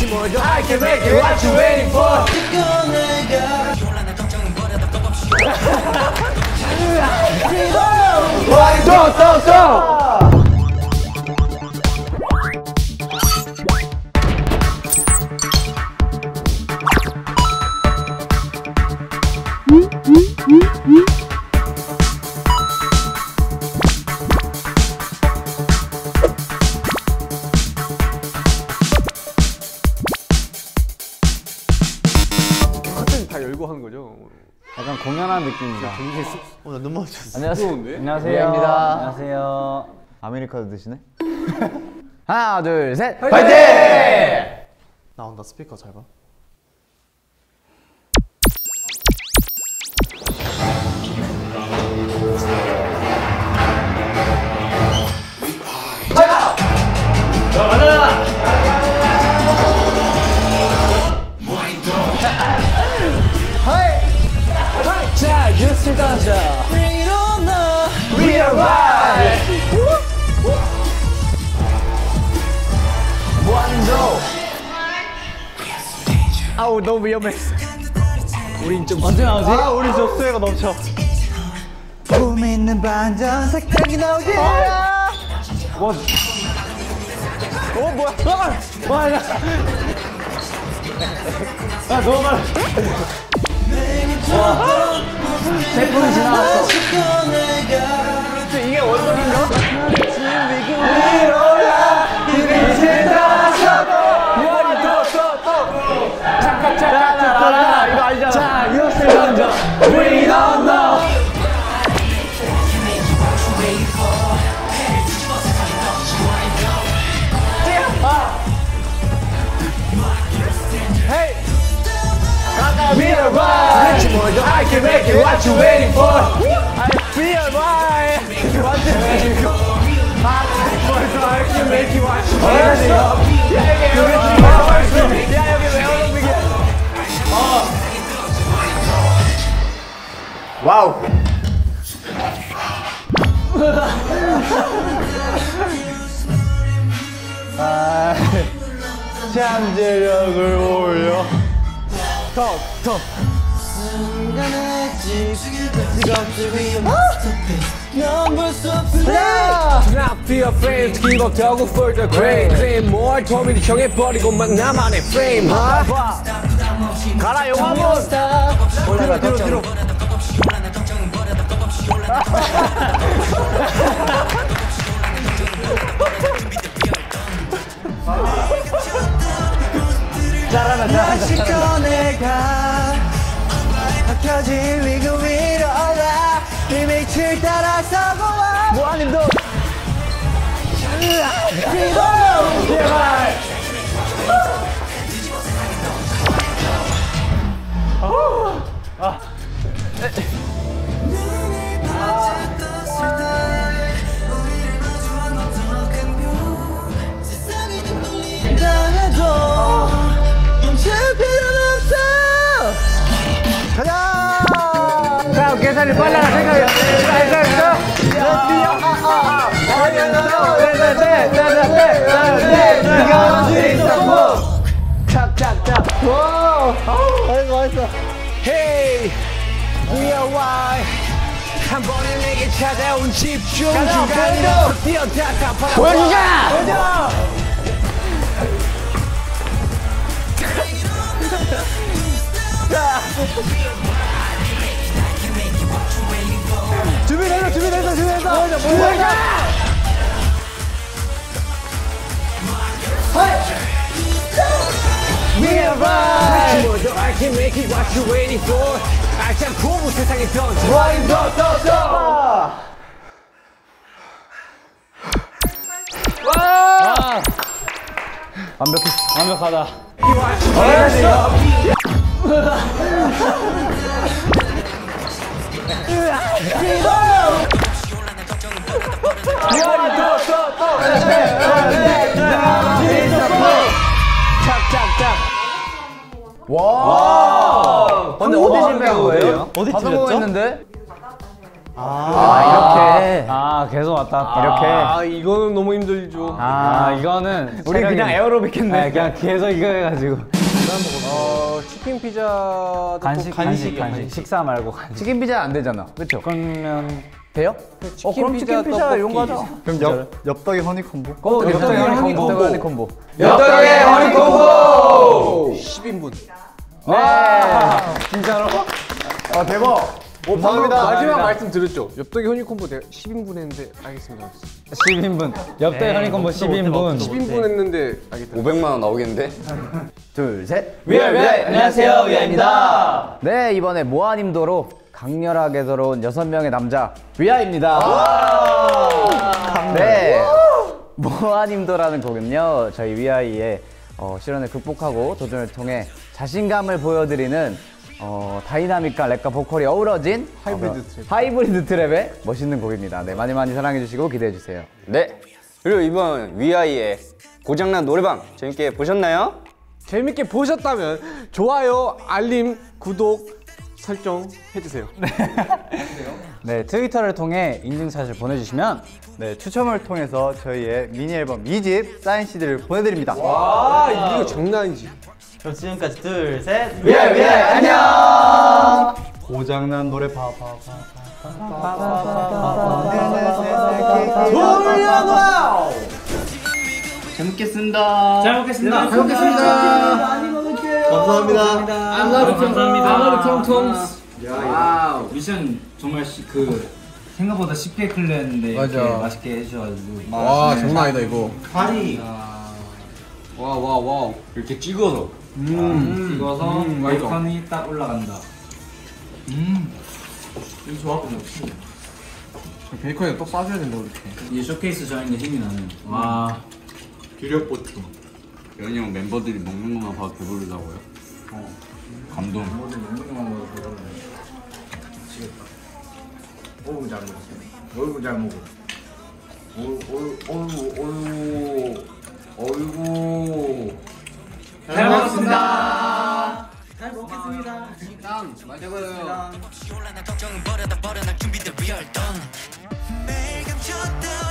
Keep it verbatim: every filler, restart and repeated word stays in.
I can make it what you waiting for. One, go, go, go. 다 열고 하는 거죠? 약간 공연하는 느낌이다. 굉장히 습... 어, 나 눈 마주쳤어. 안녕하세요. 무서운데? 안녕하세요. 미안합니다. 안녕하세요. 아메리카노 드시네? 하나 둘 셋 파이팅! 나온다. 스피커 잘 봐. 자! 자, 가자! 자, 뉴스 던져. We don't know. We are right. 원조. 아우 너무 위험해. 우린 좀 언제 나오지? 아, 우리 접수해가 넘쳐. 꿈에 있는 반전 색깔이 나오지. 뭐? 어 뭐야? 잠깐만. 와, 야. 야, 너무 많아. 백 분이 지나갔어. 이게 원곡인가? 이제 따라서도 원이 또또또 잠깐 잠깐 잠깐 이거 아니잖아. 자 뉴스 던져. We don't know. We are right. I can make it what you waiting for. I feel right. What you waiting for? I can make it what you waiting for. 야 여기 왜 올라오는 게? 와우. 아, 잠재력을 올려. 더 더. Not feel afraid to give up dog for the great claim more 도미를 정해버리고 막 나만의 frame huh? 가라 영화문. 올라가 뒤로 뒤로 잘한다 잘한다 꺼내가 켜진 위고 위로 올라 네 밑을 따라서 고와 뭐하는 너 제발 자 계산이 빨라라 생각해 탁탁탁 아이고 맛있어 Hey We are why 한 번에 내게 찾아온 집중 중간에서 뛰어다가 보여주자 보여줘 준비됐어 준비됐어 준비됐어 보여줘 보여줘 We are right I can make it what you waiting for 알찬 포부 세상에 던져 One go go go 와 완벽했어. 완벽하다. 잘했어 와 근데 어디 실패한 거예요? 어디 다섯 번 틀렸죠? 했는데? 아, 이렇게. 아 계속 왔다 갔다. 이렇게. 아 이거는 너무 힘들죠. 아 이거는 우리 그냥 에어로빅 했네. 네, 그냥 계속 이거 해가지고. 어 치킨 피자 간식 간식 간식 식사 말고 간식. 치킨 피자 안 되잖아. 그렇죠? 그러면 돼요? 어, 그럼 치킨 피자 이런 거 하자. 그럼 엽, 엽떡이 허니 콤보? 어, 엽떡이 허니 콤보. 콤보. 허니 콤보. 엽떡의 허니 콤보. 십 인분. 네. 진짜로? 아, 대박. 오, 감사합니다. 마지막 감사합니다. 말씀 들었죠? 엽떡이 허니 콤보 내가 십 인분 했는데 알겠습니다. 십 인분. 엽떡의 허니 콤보 십 인분. 십 인분 했는데 알겠다. 오백만 원 나오겠는데? 둘, 셋. 위아 위아 안녕하세요 위아입니다. 네, 이번에 모아님도로 강렬하게 들어온 여섯 명의 남자 위아입니다. 네, 모아님도라는 곡은요 저희 위아이의 어, 시련을 극복하고 도전을 통해 자신감을 보여드리는 어, 다이나믹한 랩과 보컬이 어우러진 하이브리드, 어, 트랩. 하이브리드 트랩의 멋있는 곡입니다. 네, 많이 많이 사랑해주시고 기대해주세요. 네. 그리고 이번 위아이의 고장난 노래방 재밌게 보셨나요? 재밌게 보셨다면 좋아요, 알림, 구독, 설정 해주세요. 네 트위터를 통해 인증샷을 보내주시면 네, 추첨을 통해서 저희의 미니 앨범 이 집 사인 씨디를 보내드립니다. 아 이거 장난 아니지. 그럼 지금까지 둘, 셋. 위아 위아 안녕. 고장난 노래 봐봐. 돌려봐! 잘 먹겠습니다. 잘 먹겠습니다. 잘 먹겠습니다. 많이 먹을게요. 감사합니다. 감사합니다. 와우. 미션 정말 시, 그 생각보다 쉽게 클리어했는데 이렇게 맛있게 해주셔가지고 와 장난 아니다 이거. 파리 와와와 이렇게 찍어서 음, 찍어서 와이컨이 딱 올라간다. 음, 이 조합은 역시 베이컨에 떡 싸줘야 된다 이렇게. 이 쇼케이스 저희는 힘이 나는. 와, 기력 보충. 연이 형 멤버들이 먹는 것만 봐도 배부르다고요? 어. 감동. 모두 먹는 것만 먹어도 배부르네. 미치겠다. 어우 잘 먹었어. 어이구 잘 먹어. 어우 어우 어우 어이구. 잘 먹었습니다. 잘 먹겠습니다. 땀 많이 먹어요. 걱정은 버려다 버려 날 준비된 리얼 던 매일 감췄던